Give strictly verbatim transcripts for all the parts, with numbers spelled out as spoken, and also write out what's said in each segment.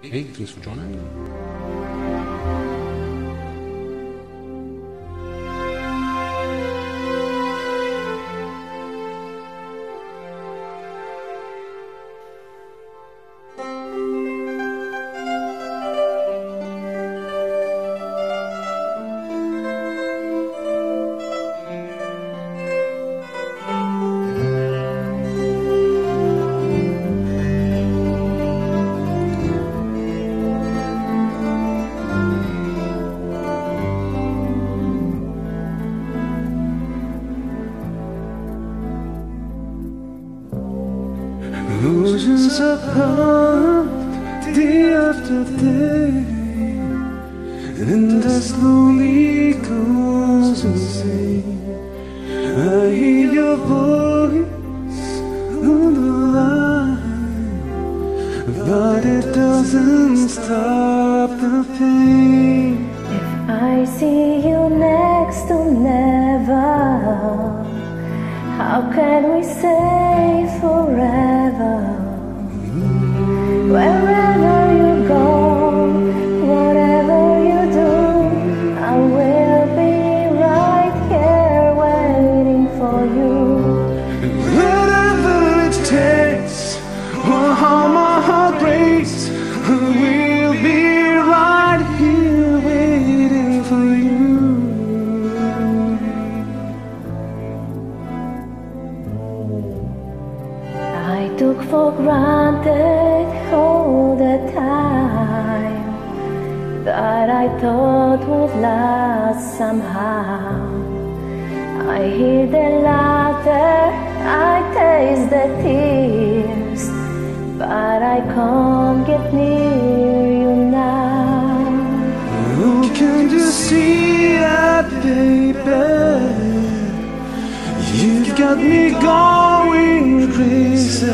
Hey, thanks for joining. Oceans apart, day after day, and I slowly goes insane. I hear your voice on the line, but it doesn't stop the pain. If I see you next to never, how can we say forever? Wherever you go, whatever you do, I will be right here waiting for you. Whatever it takes, or how my heart breaks, I will be right here waiting for you. I took for granted all the time that I thought would last somehow. I hear the laughter, I taste the tears, but I can't get near you now. Oh, can't you see that, baby? You've got me going crazy.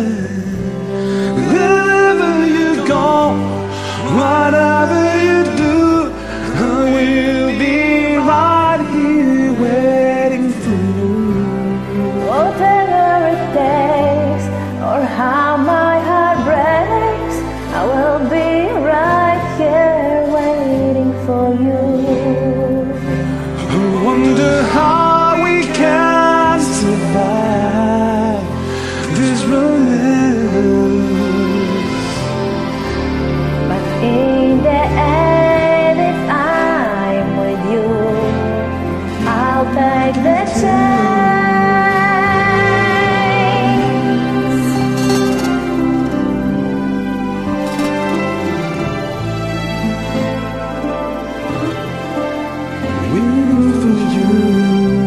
Wherever you go, whatever you do, I will be right here waiting for you. Whatever it takes, or how my heart breaks, I will be right here waiting for you. I wonder how we can survive this romance, but in the end, if I'm with you, I'll take the chance. waiting for you.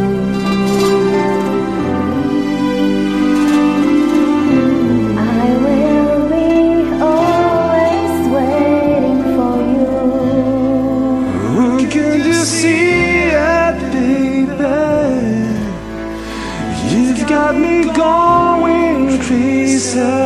I will be always waiting for you. Oh, can you see it, baby? You've got me going crazy.